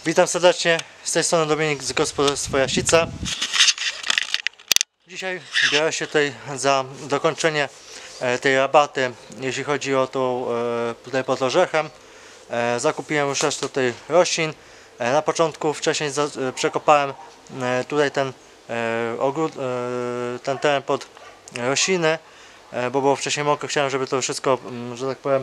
Witam serdecznie, z tej strony Dominik z Gospodarstwa Jasica. Dzisiaj biorę się tutaj za dokończenie tej rabaty, jeśli chodzi o tą tutaj pod Orzechem. Zakupiłem już resztę tutaj roślin. Na początku wcześniej przekopałem tutaj ten teren pod rośliny, bo było wcześniej mokro. Chciałem, żeby to wszystko, że tak powiem,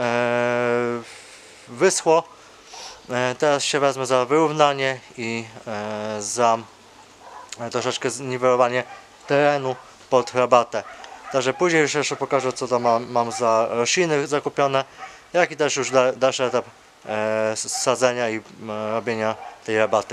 wyschło. Teraz się wezmę za wyrównanie i za troszeczkę zniwelowanie terenu pod rabatę. Także później już jeszcze pokażę, co tam mam za rośliny zakupione, jak i też już dalszy etap sadzenia i robienia tej rabaty.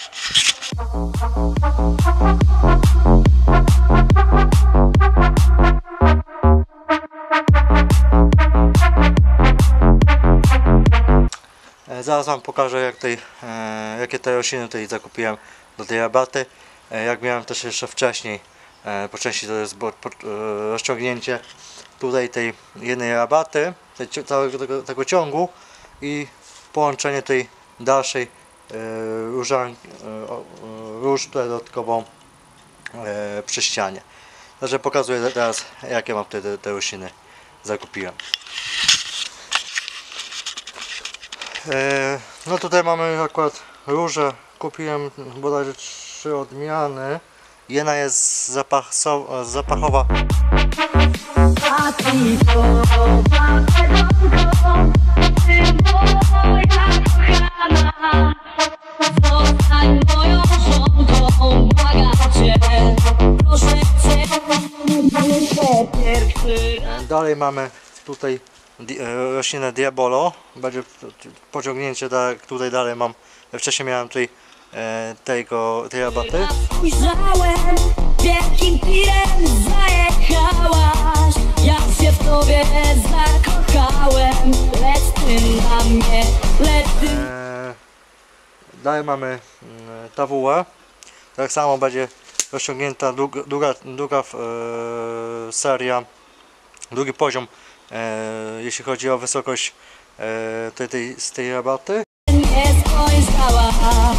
Zaraz wam pokażę, jakie te rośliny tutaj zakupiłem do tej rabaty. Jak miałem też jeszcze wcześniej, po części to jest rozciągnięcie tutaj tej jednej rabaty, całego tego ciągu i połączenie tej dalszej róż tutaj dodatkową przy ścianie. Także pokazuję teraz, jakie mam tutaj te rośliny zakupiłem. No tutaj mamy akurat róże, kupiłem bodajże 3 odmiany. Jedna jest zapachowa. Dalej mamy tutaj roślinę Diabolo, będzie pociągnięcie, tak tutaj dalej mam, wcześniej miałem tutaj tej rabaty. Ujrzałem, wielkim tirem zajechałaś, ja się w tobie zakochałem, lecz ty na mnie, Dalej mamy tawułę, tak samo będzie rozciągnięta długa seria, drugi poziom, jeśli chodzi o wysokość z tej rabaty. nie spojrzałaś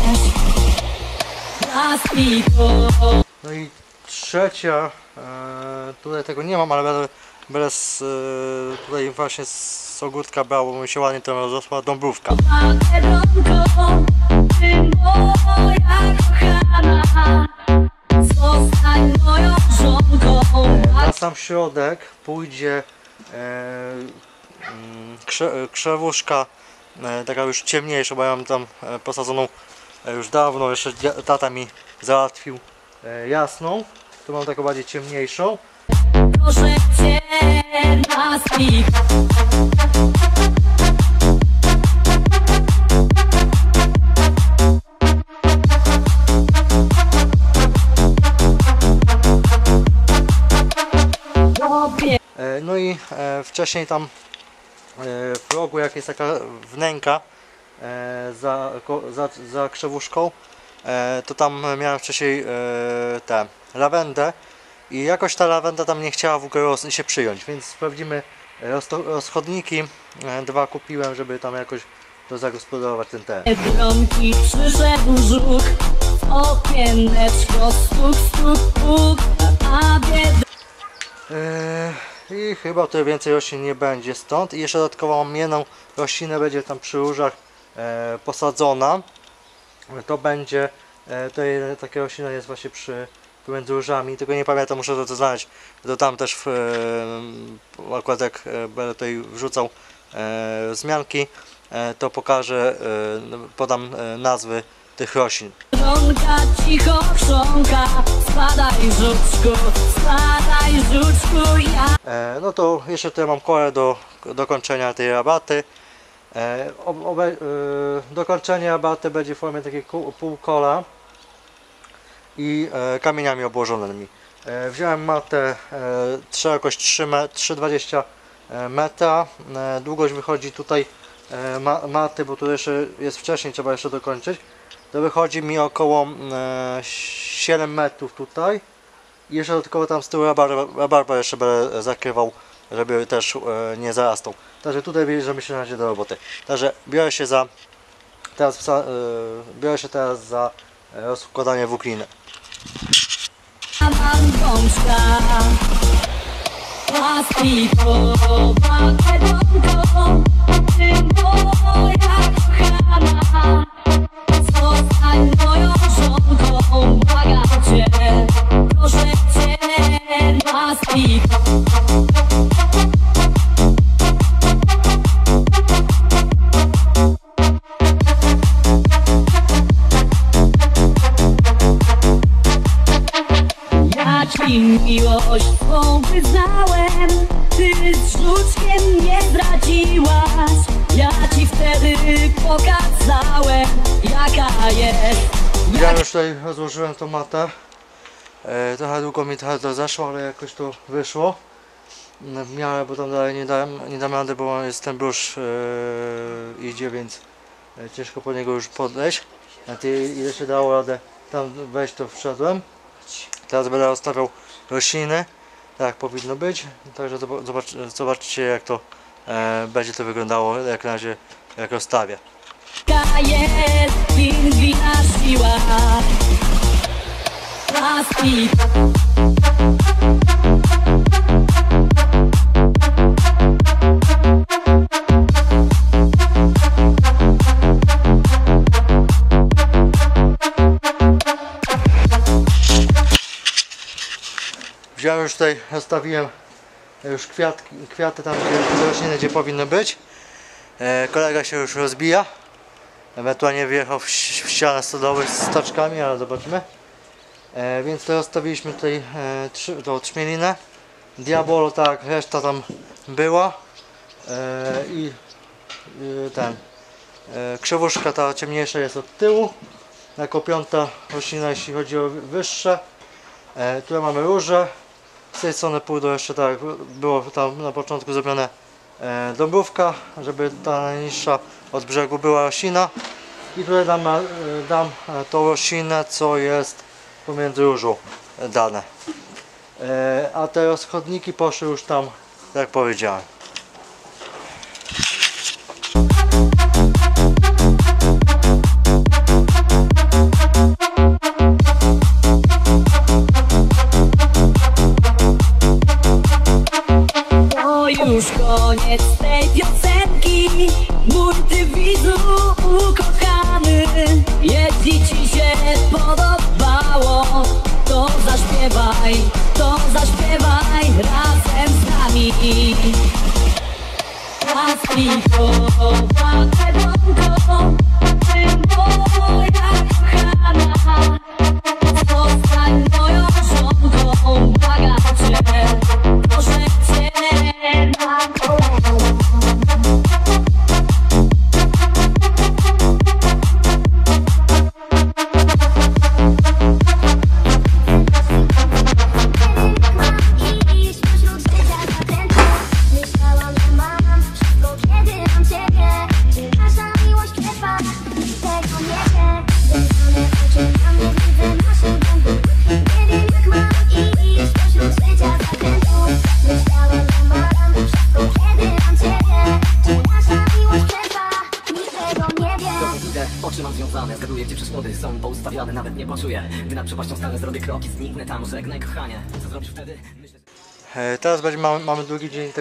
na spiko. No i trzecia, tutaj tego nie mam, ale będę tutaj właśnie z ogórka brał, bo mi się ładnie tam rozrosła dąbrówka. Ty moja kochana, zostań moją żonką. Na sam środek pójdzie krzewuszka, taka już ciemniejsza, bo ja mam tam posadzoną już dawno, jeszcze tata mi załatwił jasną, tu mam taką bardziej ciemniejszą. Proszę cię na spiko. No i wcześniej tam w rogu, jak jest taka wnęka za krzewuszką, to tam miałem wcześniej tę lawendę i jakoś ta lawenda tam nie chciała w ogóle się przyjąć, więc sprawdzimy rozchodniki. 2 kupiłem, żeby tam jakoś to zagospodarować ten teren. Bronki przyszedł żuk, okieneczko stuk, stuk, puk, a biedny. I chyba tutaj więcej roślin nie będzie stąd. I jeszcze dodatkowo mam jedną roślinę, będzie tam przy różach posadzona. To będzie, tutaj taka roślina jest właśnie pomiędzy różami, tylko nie pamiętam, muszę to znaleźć. To tam też akurat jak będę tutaj wrzucał wzmianki, to pokażę, podam nazwy tych roślin. Bronka cicho chrząka, spadaj żuczku, ja. No to jeszcze tutaj mam kolę do dokończenia tej rabaty. Dokończenie rabaty będzie w formie takiego półkola i kamieniami obłożonymi. Wziąłem matę szerokość 3,20 metra. Długość wychodzi tutaj maty, bo tu jeszcze jest wcześniej, trzeba jeszcze dokończyć. To wychodzi mi około 7 metrów tutaj. I jeszcze dodatkowo tam z tyłu rabarbar jeszcze będę zakrywał, żeby też nie zarastał. Także tutaj bierzemy się na razie do roboty. Także biorę się za teraz biorę się teraz za rozkładanie włókliny. Mam gąska plastikowa bedonko, ty moja kochana, zostań moją żonką, błagam cię, proszę cię, plastikowa. Ja ci miłość swą wyznałem, ty z żuczkiem mnie zdradziłaś. Ja ci wtedy pokazałem, jaka jest. Ja już tutaj rozłożyłem tą matę. Trochę długo mi to zaszło, ale jakoś to wyszło. W miarę, bo tam dalej nie dam rady, bo jest ten bluszcz idzie, więc ciężko po niego już podejść. A ty ile się dało radę tam wejść, to wszedłem. Teraz będę rozstawiał rośliny, tak powinno być. Także zobaczcie, jak to będzie to wyglądało, jak na razie jak rozstawię. Jaka jest pingwina siła. Plastik. Wziąłem już tutaj, rozstawiłem już kwiaty tam, gdzie rośliny, gdzie powinny być. Kolega się już rozbija. Ewentualnie wjechał w ścianę stodoły z taczkami, ale zobaczmy. Więc to rozstawiliśmy tutaj tą trzmielinę. Diabolo, tak, reszta tam była. I krzewuszka ta ciemniejsza jest od tyłu. Jako piąta roślina, jeśli chodzi o wyższe. Tu mamy róże. Z tej strony pójdą jeszcze, tak było tam na początku zrobione dąbrówka, żeby ta najniższa od brzegu była roślina. I tutaj dam tą roślinę, co jest pomiędzy różą dane. A te rozchodniki poszły już tam, jak powiedziałem. Już koniec tej piosenki, mój ty widzu ukochany. Jeśli ci się podobało, to zaśpiewaj razem z nami. Plastikowa bedonko, ty moja kochana, zostań moją żonką, błagam cię, proszę cię. Oczy mam związane, zgaduję, gdzie przeszkody są poustawiane. Nawet nie poczuję, gdy nad przepaścią stanę, zrobię kroki, zniknę tam, żegnaj kochanie. Co zrobisz wtedy? Myślę... Teraz mamy drugi dzień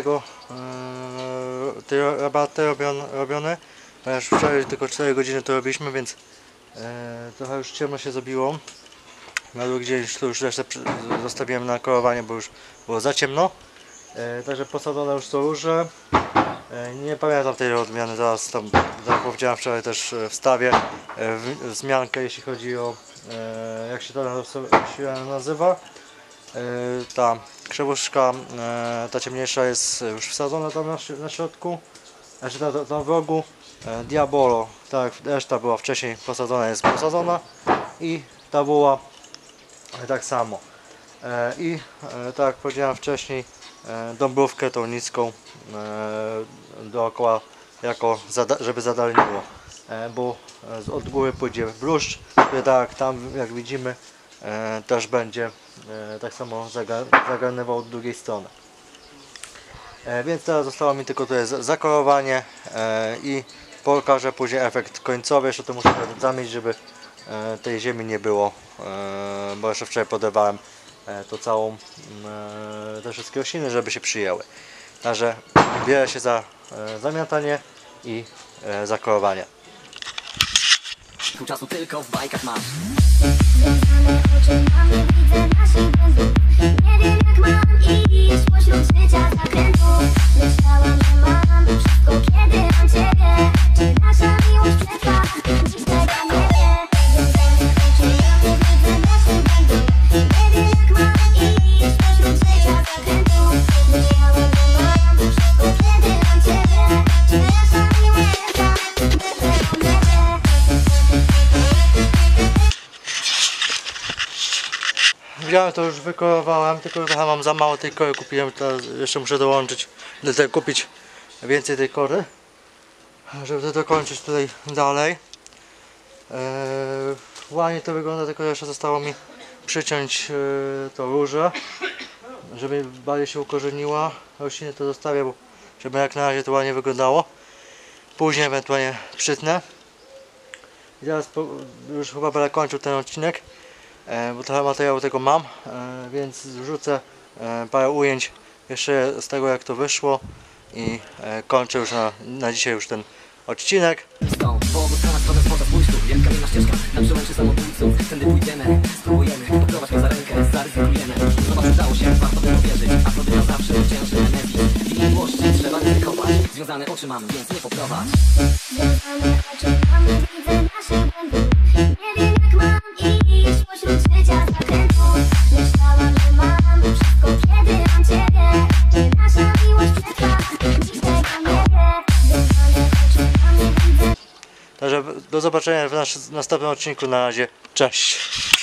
tej rabaty robiony. Ponieważ wczoraj tylko 4 godziny to robiliśmy, więc trochę już ciemno się zrobiło. Na drugi dzień to już resztę zostawiłem na kolowanie, bo już było za ciemno. Także posadzone już są róże. Nie pamiętam tej odmiany, zaraz tam, jak powiedziałem wczoraj, też wstawię wzmiankę, jeśli chodzi o jak się to się nazywa. Ta krzewuszka, ta ciemniejsza jest już wsadzona tam na środku, znaczy tam w rogu. Diabolo, tak, reszta była wcześniej posadzona, jest posadzona i ta była tak samo. I tak jak powiedziałem wcześniej, dąbrówkę tą niską dookoła, żeby zadalniło, bo od góry pójdzie bluszcz, który tak tam jak widzimy też będzie tak samo zagarnywał od drugiej strony. Więc teraz zostało mi tylko tutaj zakorowanie i pokażę później efekt końcowy, jeszcze to muszę zamieć, żeby tej ziemi nie było, bo jeszcze wczoraj podawałem to całą, te wszystkie rośliny, żeby się przyjęły. Także bierę się za zamiatanie i zakorowanie. Pół czasu tylko w bajkach masz. Związane oczy mamy, widzę naszych błędów. Nie wiem jak mam iść pośród życia zakrętów. Myślałam, że mam wszystko, kiedy mam ciebie. Czy nasza miłość przetrwa? Nikt tego nie wie. Związane oczy mamy, widzę naszych błędów. Nie wiem jak mam iść pośród życia zakrętów. Myślałam, że mam wszystko, kiedy mam ciebie. Czy nasza miłość przetrwa? Nikt tego nie wie. Wziąłem to, już wykorowałem, tylko trochę mam za mało tej kory, kupiłem, teraz jeszcze muszę dołączyć, kupić więcej tej kory, żeby to dokończyć tutaj dalej. Ładnie to wygląda, tylko jeszcze zostało mi przyciąć to róże, żeby bardziej się ukorzeniła. Rośliny to zostawię, bo żeby jak na razie to ładnie wyglądało. Później ewentualnie przytnę. I teraz już chyba będę kończył ten odcinek, bo trochę materiału tego mam, więc wrzucę parę ujęć jeszcze z tego, jak to wyszło i kończę już na dzisiaj już ten odcinek. Stąd, po obu stronach stronę spota, spójrz tu, jak kamienna ścieżka na przełęczy samobójców. Tędy pójdziemy, spróbujemy, poprowadź mnie za rękę, zaryzykujemy. Zobacz, udało się, warto by powierzyć, a sobie na zawsze cięższy nemezis. W imię miłości trzeba nie wykopać, związane oczy mam, więc nie poprowadź. Związane oczy mamy, widzę naszych błędów. Nie wiem jak mam iść pośród życia zakrętów. Myślałam, że mam wszystko, kiedy mam ciebie. Czy nasza miłość przetrwa? Nikt tego nie wie. Związane oczy mamy, widzę. Także do zobaczenia w następnym odcinku. Na razie, cześć!